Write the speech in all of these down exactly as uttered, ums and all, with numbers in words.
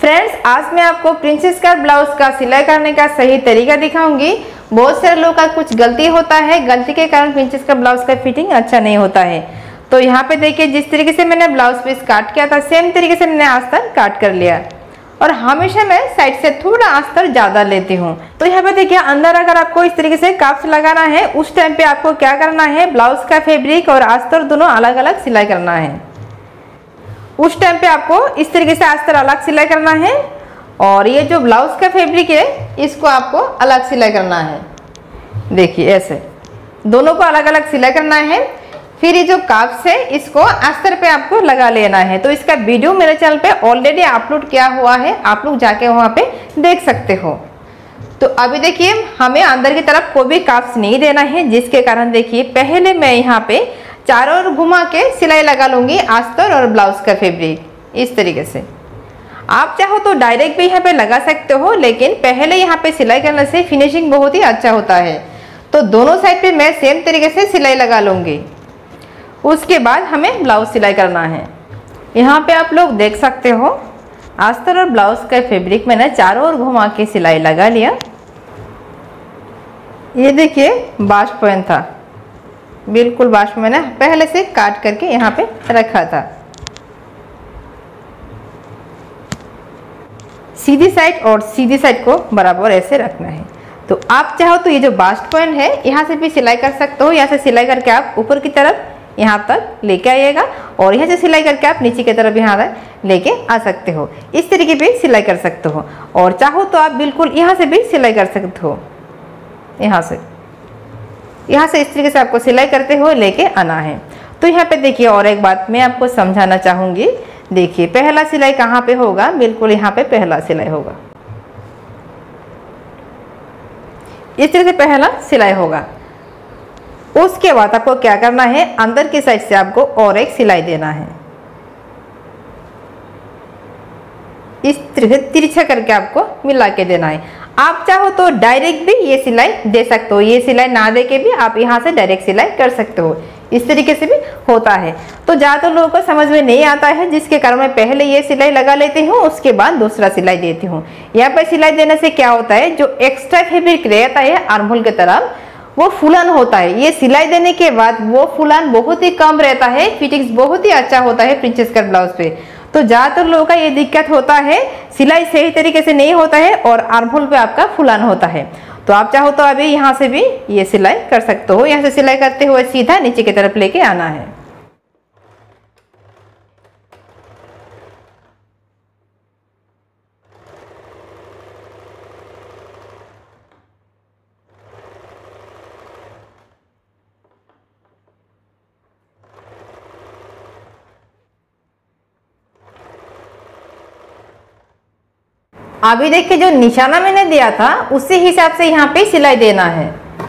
Friends, आज मैं आपको प्रिंसेस कट ब्लाउज का सिलाई करने का सही तरीका दिखाऊंगी। बहुत सारे लोगों का कुछ गलती होता है, गलती के कारण प्रिंसेस कट ब्लाउज का फिटिंग अच्छा नहीं होता है। तो यहाँ पे देखिए, जिस तरीके से मैंने ब्लाउज पीस काट किया था सेम तरीके से मैंने अस्तर काट कर लिया। और हमेशा मैं साइड से थोड़ा अस्तर ज्यादा लेती हूँ। तो यहाँ पे देखिए, अंदर अगर आपको इस तरीके से काफ्स लगाना है, उस टाइम पे आपको क्या करना है, ब्लाउज का फैब्रिक और अस्तर दोनों अलग अलग सिलाई करना है। उस टाइम पे आपको इस तरीके से अस्तर अलग सिलाई करना है और ये जो ब्लाउज का फैब्रिक है इसको आपको अलग सिलाई करना है। देखिए, ऐसे दोनों को अलग अलग सिलाई करना है। फिर ये जो काफ्स है इसको अस्तर पे आपको लगा लेना है। तो इसका वीडियो मेरे चैनल पे ऑलरेडी अपलोड किया हुआ है, आप लोग जाके वहां पे देख सकते हो। तो अभी देखिए, हमें अंदर की तरफ कोई भी काफ्स नहीं देना है, जिसके कारण देखिए पहले मैं यहाँ पे चारों ओर घुमा के सिलाई लगा लूंगी अस्तर और ब्लाउज का फैब्रिक इस तरीके से। आप चाहो तो डायरेक्ट भी यहाँ पे लगा सकते हो, लेकिन पहले यहाँ पे सिलाई करने से फिनिशिंग बहुत ही अच्छा होता है। तो दोनों साइड पे मैं सेम तरीके से सिलाई लगा लूंगी। उसके बाद हमें ब्लाउज सिलाई करना है। यहाँ पे आप लोग देख सकते हो, अस्तर और ब्लाउज का फैब्रिक मैंने चारों ओर घुमा के सिलाई लगा लिया। ये देखिए, बास्ट पॉइंट था, बिल्कुल बास्ट मैंने पहले से काट करके यहाँ पे रखा था। सीधी साइड और सीधी साइड को बराबर ऐसे रखना है। तो आप चाहो तो ये जो बास्ट पॉइंट है यहाँ से भी सिलाई कर सकते हो। यहाँ से सिलाई करके आप ऊपर की तरफ यहाँ तक लेके आइएगा और यहाँ से सिलाई करके आप नीचे की तरफ यहाँ तक लेके आ सकते हो। इस तरीके पे सिलाई कर सकते हो। और चाहो तो आप बिल्कुल यहाँ से भी सिलाई कर सकते हो। यहाँ से यहाँ से इस तरीके से आपको सिलाई करते हुए लेके आना है। तो यहाँ पे देखिए, और एक बात मैं आपको समझाना चाहूंगी। देखिए, पहला सिलाई कहाँ पे होगा, बिल्कुल यहाँ पे पहला सिलाई होगा। इस तरह से पहला सिलाई होगा। उसके बाद आपको क्या करना है, अंदर की साइड से आपको और एक सिलाई देना है। इस तरह से तिरछा करके आपको मिला के देना है। आप चाहो तो डायरेक्ट भी ये सिलाई दे सकते हो, ये सिलाई ना दे के भी आप यहाँ से डायरेक्ट सिलाई कर सकते हो। इस तरीके से भी होता है। तो ज़्यादातर लोगों को समझ में नहीं आता है, जिसके कारण मैं पहले ये सिलाई लगा लेती हूँ, उसके बाद दूसरा सिलाई देती हूँ। यहाँ पर सिलाई देने से क्या होता है, जो एक्स्ट्रा फैब्रिक रहता है आर्महोल की तरफ वो फुलान होता है। ये सिलाई देने के बाद वो फुलान बहुत ही कम रहता है, फिटिंग्स बहुत ही अच्छा होता है प्रिंसेस कट ब्लाउज पे। तो ज्यादातर लोगों का ये दिक्कत होता है, सिलाई सही तरीके से नहीं होता है और आर्महोल पे आपका फुलान होता है। तो आप चाहो तो अभी यहाँ से भी ये सिलाई कर सकते हो। यहाँ से सिलाई करते हुए सीधा नीचे की तरफ लेके आना है। अभी देखिए, जो निशाना मैंने दिया था उसी हिसाब से यहाँ पे सिलाई देना है।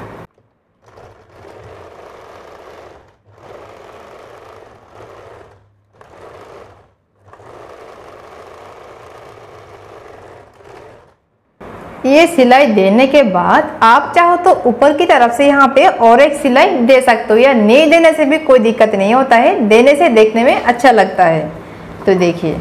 ये सिलाई देने के बाद आप चाहो तो ऊपर की तरफ से यहाँ पे और एक सिलाई दे सकते हो, या नहीं देने से भी कोई दिक्कत नहीं होता है, देने से देखने में अच्छा लगता है। तो देखिए,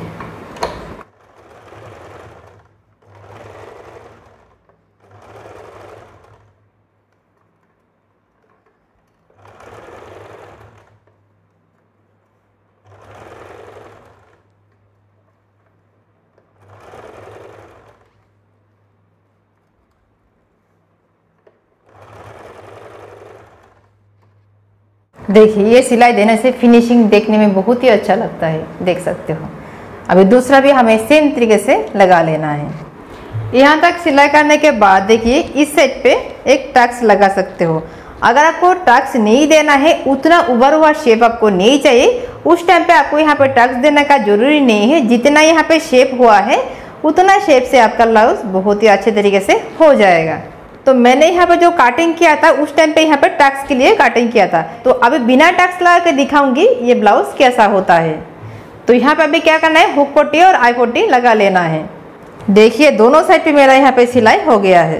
देखिए ये सिलाई देने से फिनिशिंग देखने में बहुत ही अच्छा लगता है, देख सकते हो। अभी दूसरा भी हमें सेम तरीके से लगा लेना है। यहाँ तक सिलाई करने के बाद देखिए, इस साइड पे एक टक्स लगा सकते हो। अगर आपको टक्स नहीं देना है, उतना उभर हुआ शेप आपको नहीं चाहिए, उस टाइम पे आपको यहाँ पे टक्स देने का जरूरी नहीं है। जितना यहाँ पे शेप हुआ है उतना शेप से आपका ब्लाउज बहुत ही अच्छे तरीके से हो जाएगा। तो मैंने यहाँ पे जो काटिंग किया था उस टाइम पे यहाँ पे टक्स के लिए काटिंग किया था। तो अभी बिना टक्स लगा के दिखाऊंगी ये ब्लाउज कैसा होता है। तो यहाँ पे अभी क्या करना है, हुक पट्टी और आई पट्टी लगा लेना है। देखिए, दोनों साइड पे मेरा यहाँ पे सिलाई हो गया है।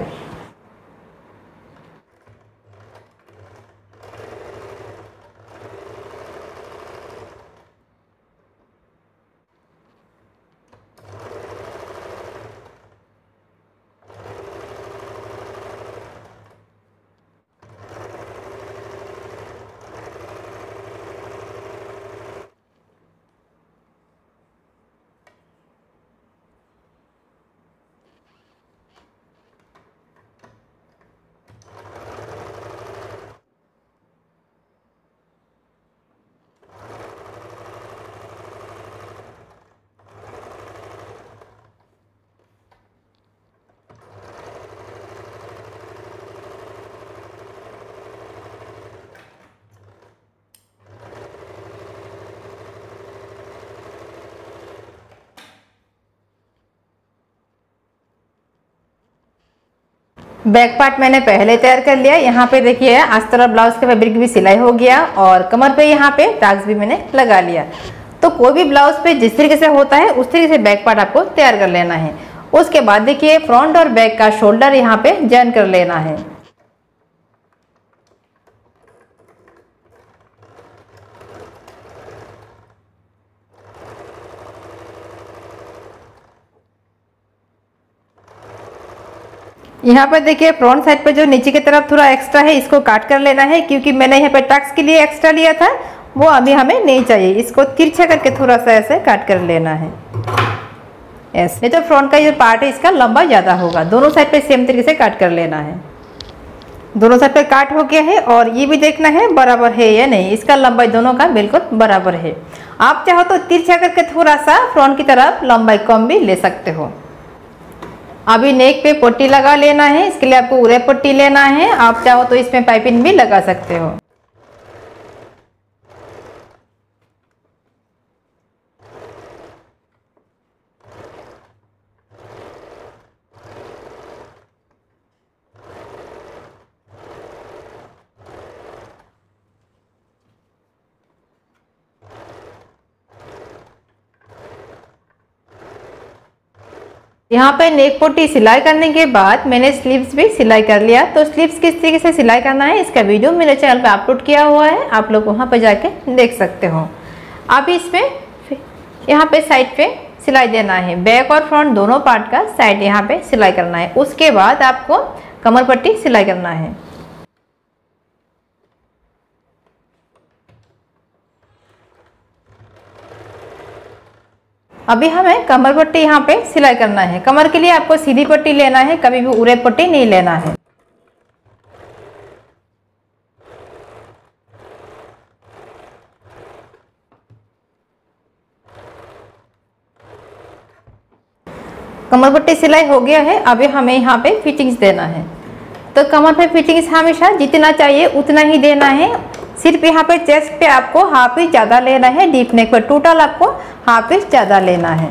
बैक पार्ट मैंने पहले तैयार कर लिया। यहाँ पे देखिए अस्तर और ब्लाउज का फैब्रिक भी सिलाई हो गया और कमर पे यहाँ पे टैग्स भी मैंने लगा लिया। तो कोई भी ब्लाउज पे जिस तरीके से होता है उस तरीके से बैक पार्ट आपको तैयार कर लेना है। उसके बाद देखिए फ्रंट और बैक का शोल्डर यहाँ पे जॉइन कर लेना है। यहाँ पर देखिए फ्रंट साइड पर जो नीचे की तरफ थोड़ा एक्स्ट्रा है इसको काट कर लेना है, क्योंकि मैंने यहाँ पे टक्स के लिए एक्स्ट्रा लिया था वो अभी हमें नहीं चाहिए। इसको तिरछा करके थोड़ा सा ऐसे काट कर लेना है ऐसे, नहीं तो फ्रंट का जो पार्ट है इसका लंबा ज़्यादा होगा। दोनों साइड पे सेम तरीके से काट कर लेना है। दोनों साइड पे काट हो गया है और ये भी देखना है बराबर है या नहीं, इसका लंबाई दोनों का बिल्कुल बराबर है। आप चाहो तो तिरछा करके थोड़ा सा फ्रंट की तरफ लंबाई कम भी ले सकते हो। अभी नेक पे पट्टी लगा लेना है, इसके लिए आपको उरे पट्टी लेना है। आप चाहो तो इसमें पाइपिंग भी लगा सकते हो। यहाँ पे नेक पट्टी सिलाई करने के बाद मैंने स्लीव्स भी सिलाई कर लिया। तो स्लीव्स किस तरीके से सिलाई करना है इसका वीडियो मेरे चैनल पे अपलोड किया हुआ है, आप लोग वहाँ पे जाके देख सकते हो। अब इसमें यहाँ पे साइड पे सिलाई देना है, बैक और फ्रंट दोनों पार्ट का साइड यहाँ पे सिलाई करना है। उसके बाद आपको कमर पट्टी सिलाई करना है। अभी हमें कमर पट्टी यहाँ पे सिलाई करना है। कमर के लिए आपको सीधी पट्टी लेना है, कभी भी उरे पट्टी नहीं लेना है। कमर पट्टी सिलाई हो गया है। अभी हमें यहाँ पे फिटिंग्स देना है। तो कमर पे फिटिंग्स हमेशा जितना चाहिए उतना ही देना है। सिर्फ यहाँ पे चेस्ट पे आपको हाफ इंच ज़्यादा लेना है, डीप नेक पर टोटल आपको हाफ इंच ज़्यादा लेना है।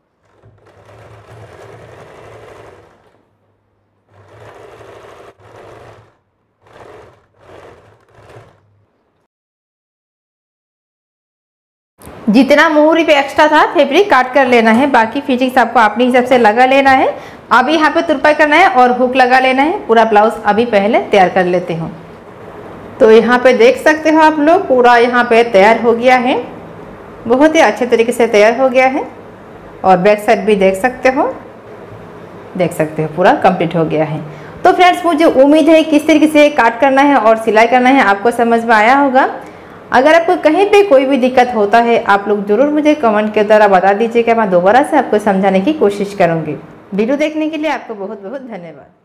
जितना मुहूरी पे एक्स्ट्रा था फैब्रिक काट कर लेना है, बाकी फिटिंग्स आपको अपने हिसाब से लगा लेना है। अभी यहाँ पे तुरपाई करना है और हुक लगा लेना है। पूरा ब्लाउज अभी पहले तैयार कर लेते हो। तो यहाँ पे देख सकते हो आप लोग पूरा यहाँ पे तैयार हो गया है, बहुत ही अच्छे तरीके से तैयार हो गया है। और बैक साइड भी देख सकते हो, देख सकते हो पूरा कंप्लीट हो गया है। तो फ्रेंड्स मुझे उम्मीद है किस तरीके से काट करना है और सिलाई करना है आपको समझ में आया होगा। अगर आपको कहीं पे कोई भी दिक्कत होता है आप लोग जरूर मुझे कमेंट के द्वारा बता दीजिएगा, मैं दोबारा से आपको समझाने की कोशिश करूँगी। वीडियो देखने के लिए आपको बहुत बहुत धन्यवाद।